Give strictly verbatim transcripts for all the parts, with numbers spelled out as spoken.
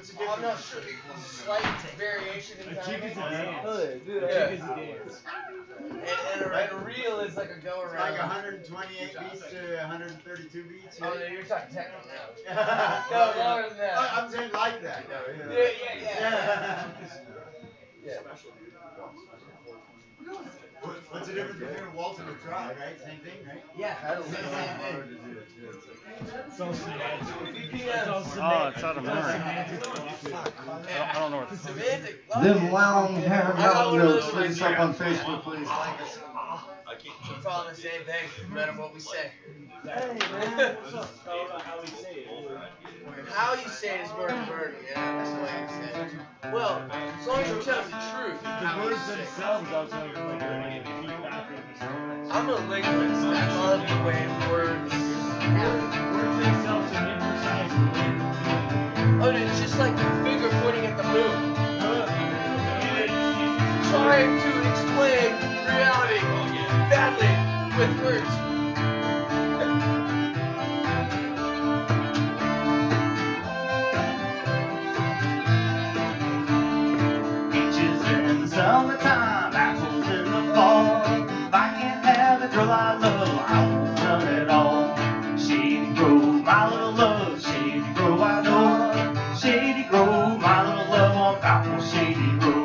What's the difference? I'm not sure. Slight variation in timing. A jig is a dance. Oh, A jig yeah. is a dance. And, and, a, and a reel is like a go around. Like one hundred twenty-eight beats to one hundred thirty-two beats. Oh, no, you're talking techno now. No, lower than that. I'm saying like that. Though, you know. Yeah, yeah, yeah. Yeah. yeah. What's the difference between a waltz and a trot, right? Same thing, right? Yeah, that's the same thing. It's all semantic. Oh, it's out of memory. I don't know what it's Semantic. Them long hair mountain goats, hit us up on Facebook, please. We're following the same thing, no matter what we say. Hey, man. What's up? All about how we say it. How you say it is more important, yeah, that's the way you say it. Well, as long as you tell the truth. The words themselves also like, like, like feedback with themselves. I'm a linguist. I love the way words. Words themselves are imprecise. Oh, and it's just like the finger pointing at the moon. Trying to explain reality badly with words. Summertime, apples in the fall. If I can't have the girl I love, I won't done it all. Shady Grove, my little love. Shady Grove, I know. Shady Grove, my little love on Apple Shady Grove.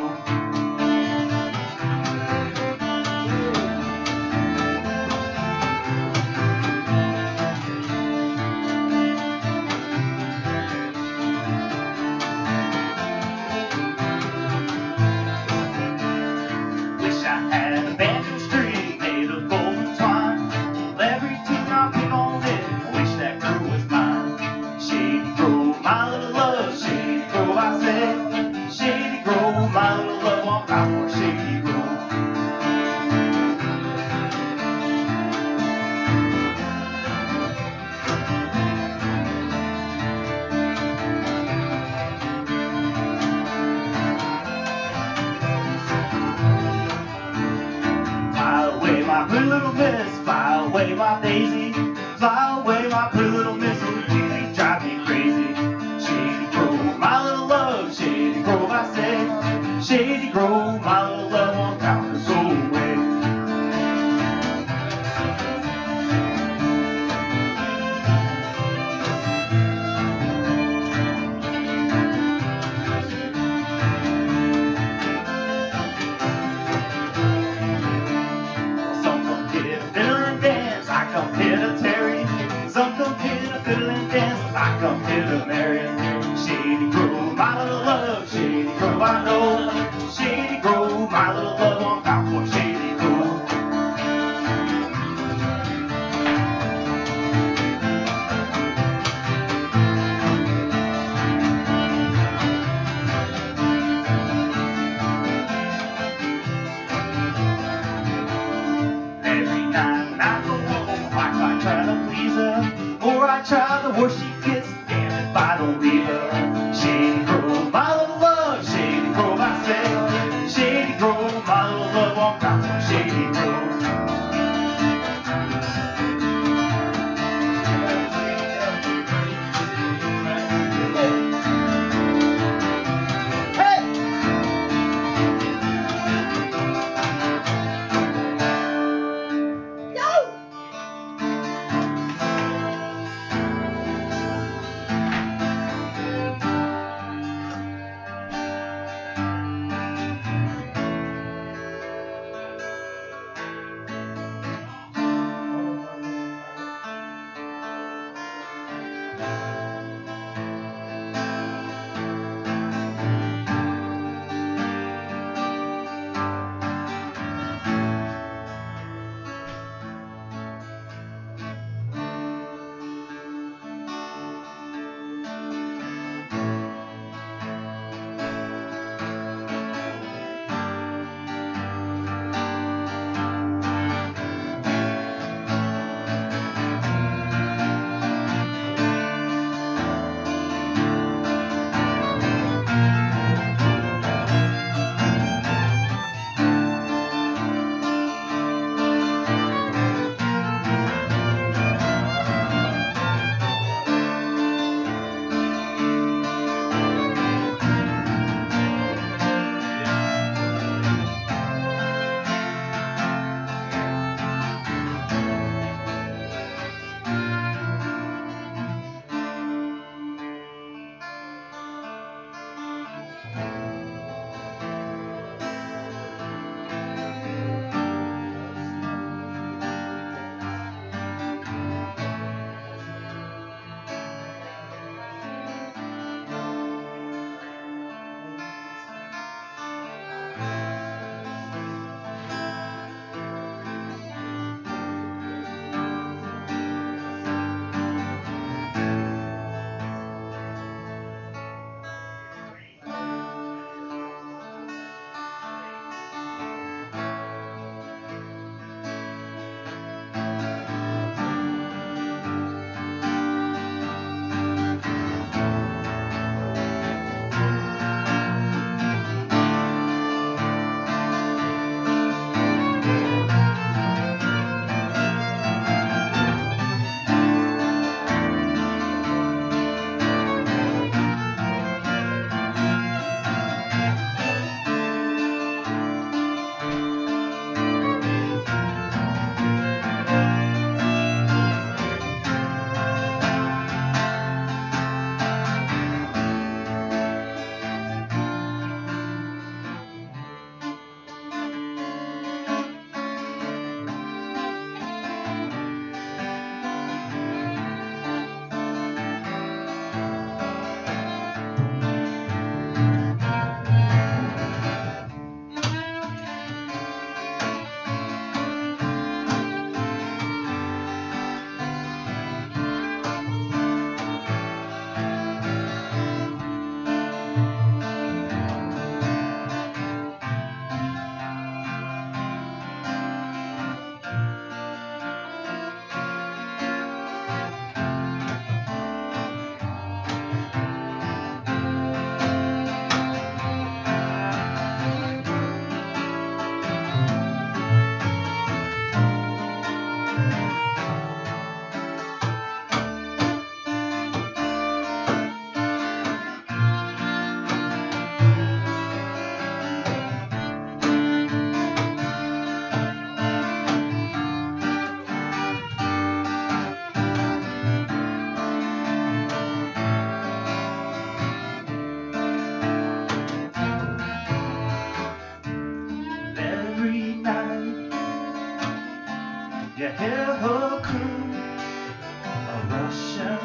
hear her croon a Russian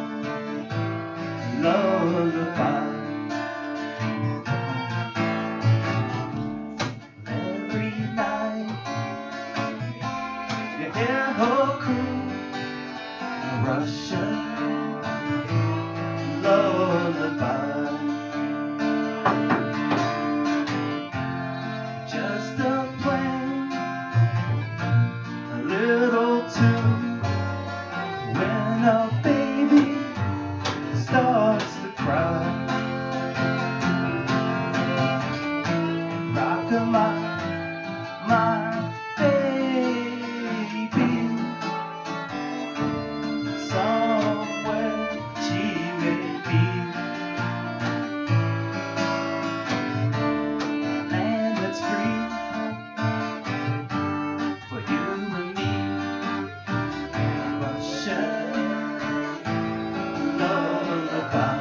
lullaby. Every night you hear her croon a Russian lullaby. Just a plain a little tune when a baby starts to cry. Rock-a-my, my baby, somewhere she may be. A land that's free for you and me. Russian lullaby.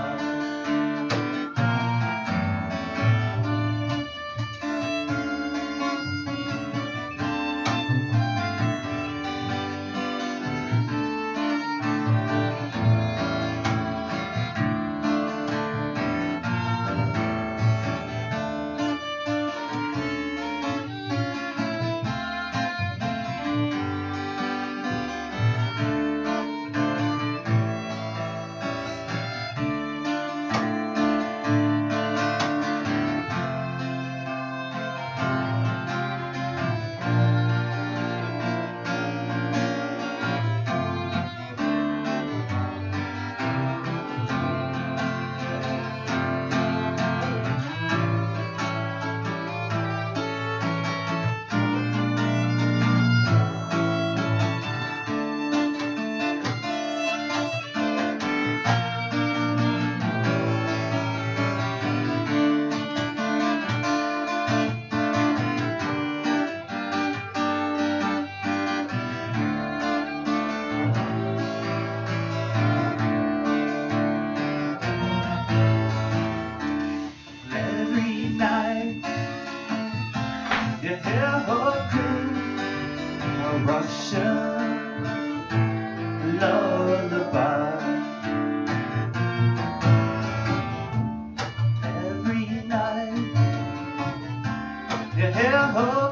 Every night you hear her croon a Russian lullaby. Every night you hear her